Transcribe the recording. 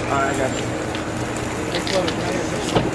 Alright, I got you. Hey, Chloe, can I get a picture?